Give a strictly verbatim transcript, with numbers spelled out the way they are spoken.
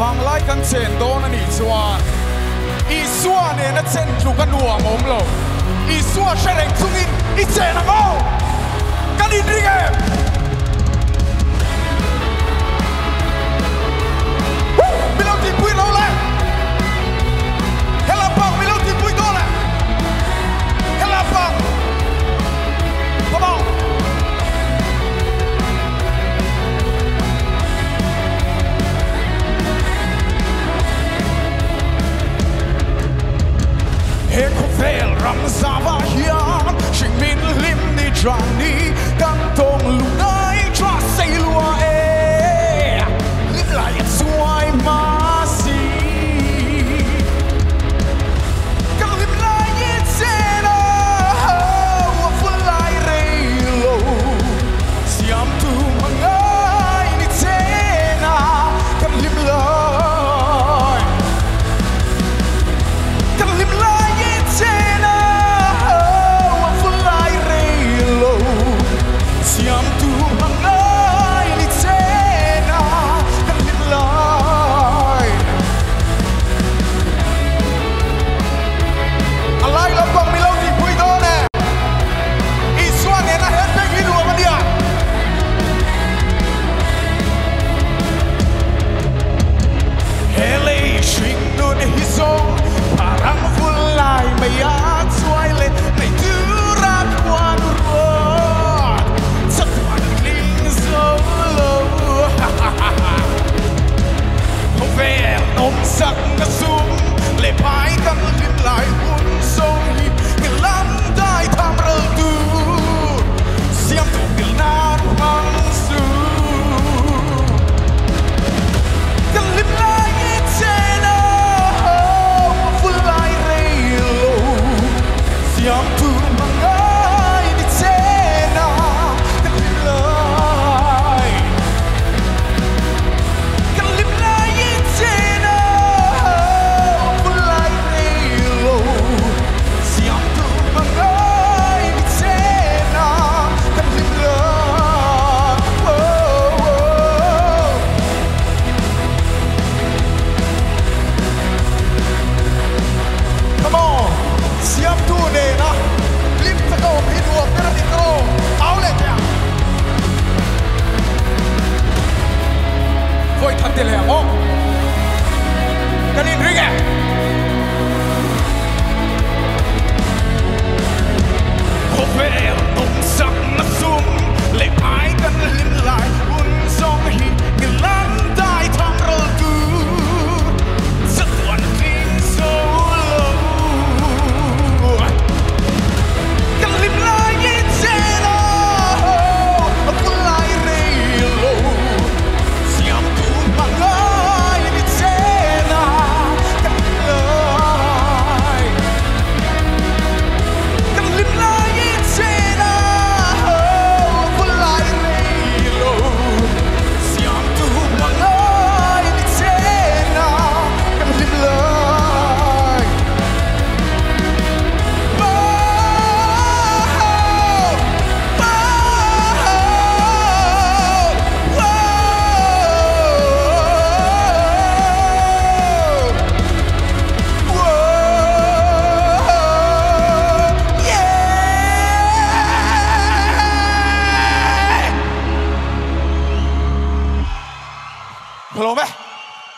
ฟังไล่กันเชนโดนอีสวานอีสวานเนี่ยนะเชนลูกกันหัวมุมโลอีสวานเชนซุงินอีเชนนะโมกันอินริเกมิลติปุยโลเลยเฮลาปังมิลติปุยโดเลยเฮลาปัง come on Hek fel ram sava hian Shing min lim ni trang ni Kan tong lu nai Tra say lua e Lim lai et suai ma si Kan lim lai et sena Wa ful lai rei lo Siam tu mangai ni tena Kan lim lai Kan lim lai Siam tu mangai ni tena kan lim lai Alai la bang mi lo ti pui do ne I suan ne na het pe ki lu ma dia Hele shing nun hi song parang ful lai mai at suai le nei tu ra kwan ro Vel om sắc na sum le pai kan lim lai un song hi ngel lam dai tham rơ tu siam tu ngel nan mang su kan lim lai it sena ful lai rei lo siam tu mangai ni sena kan lim lai kan lim lai Voi tante le amo Kalin ringe Hovel om sak na sum Le ai kan lim lai un song hi Ngil lan dai tham rơ tu Sa tuan kling so lo Kan lim lai it sena Pun lai rei lo Siam tu mangai ni tena kan lim lai kan lim lai it sena pun lai rei lo Siam tu mangai ni tena kan lim lai Hello, man.